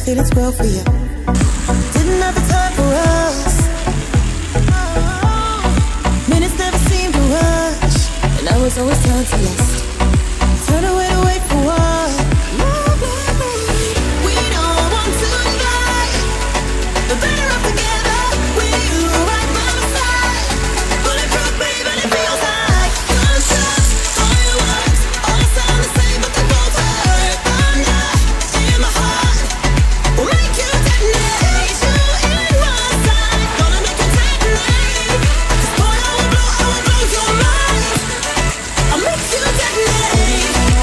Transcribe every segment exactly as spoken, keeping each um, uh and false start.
feelings grow for you. Didn't have the time for us. Minutes never seemed to rush, and I was always turned to lust. Turn away to wait for what? We don't want to divide, but better off together. With you right by my side, bulletproof, baby, and it feels like gunshots, fireworks, all sound the same, but they both hurt. Thunder in my heart will make you detonate. You in my side, gonna make you detonate. 'Cause boy, I will blow, I will blow your mind. I'll make you detonate.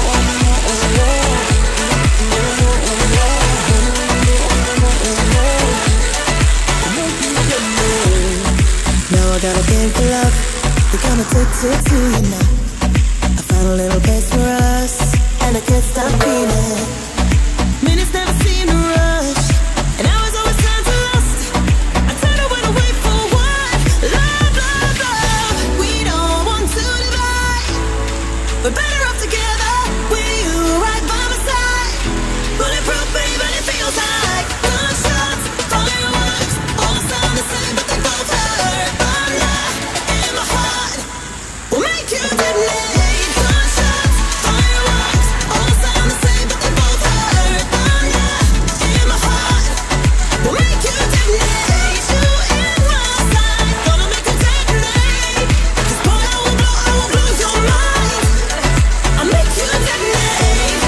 Now I got a game for love. We're gonna take it to you now. I found a little place for us, and I can't stop feeling. Minutes never seem to rush, and I was always turned to lust. I turned away to wait for what? Love, love, love. We don't want to divide, but better off together. With you right by my side, bulletproof, baby, and it feels like gunshots, fireworks, all sound the same, but they both hurt. Thunder in my heart will make you detonate. Gunshots, fireworks, all sound the same, but they both hurt. Thunder in my heart will make you detonate. You in my side, gonna make you detonate. 'Cause boy, I will blow, I will blow your mind. I'll make you detonate.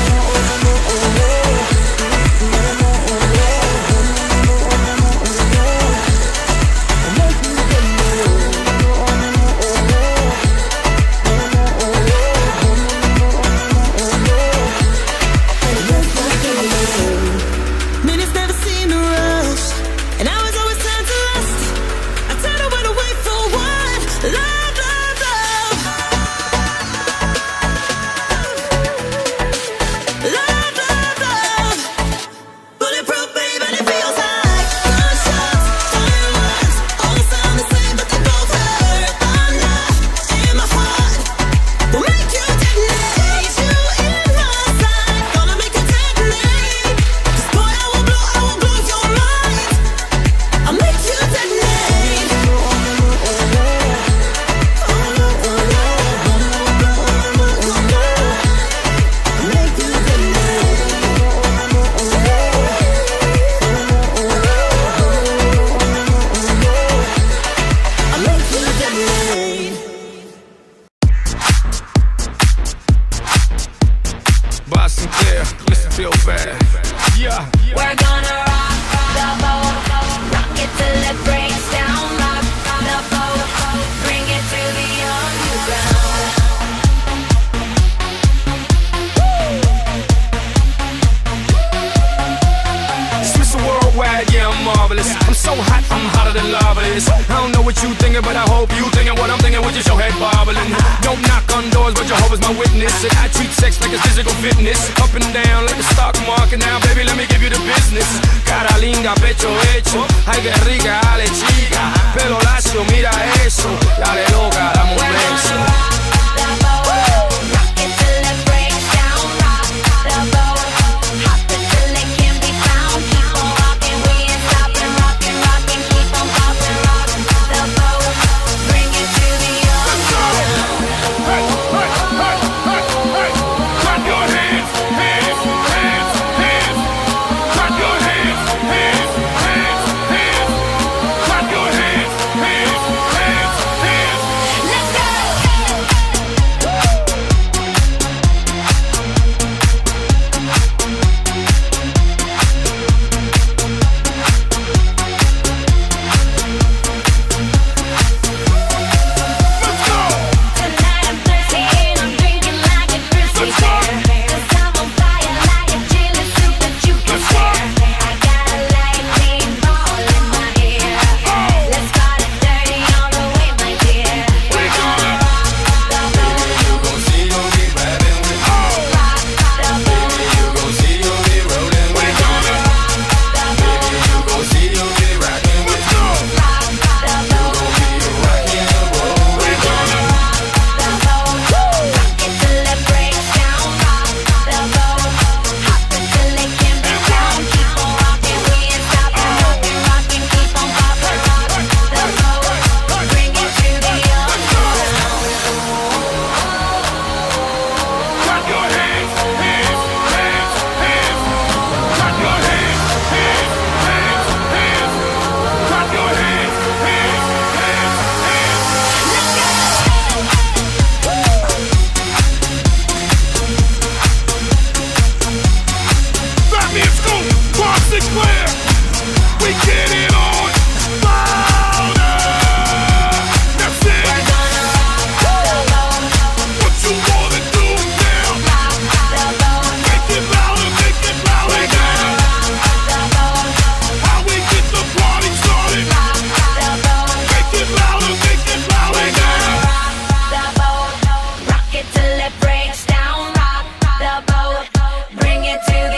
Minutes never seem to rush, and I was always turned to lust. I turned away to wait for what? Love, love, love. Love, love, love. Bulletproof, baby, and it feels like gunshots, fireworks, all sound the same, but they both hurt. Thunder in my heart will make you detonate. You in my side, gonna make you detonate. 'Cause boy, I will blow, I will blow your mind. I'll make you detonate. I'll make you detonate. I'll make you detonate. Boston Clear, listen to your bad. Yeah. We're gonna rock the boat, rock it till it breaks down. Rock the boat, bring it to the underground. It's Mister Worldwide, yeah, I'm marvelous. I'm so hot, I'm hotter than lava is. I don't know what you thinking, but I hope you thinking what I'm thinking with just your head bobbling. Don't knock on doors, but Jehovah's my witness. And I treat sex like it's physical fitness. Up and down like the stock market. Now, baby, let me give you the business. Cara linda, pecho hecho. Ay, que rica, dale chica. Pelo lacio, mira eso. Dale loca, dame un We're gonna beso. rock the boat, rock it till it breaks down. Rock the boat, hop it till it can be found. Keep on rocking, we ain't stopping. Rocking, rocking, keep on popping. Rock the boat, bring it to the underground. Hey, hey, hey, hey, hey. Clap your hands, hands, hands, hands. Clap your hands, hands, hands, hands. Clap your hands, hands, hands, hands. Let's go. it to the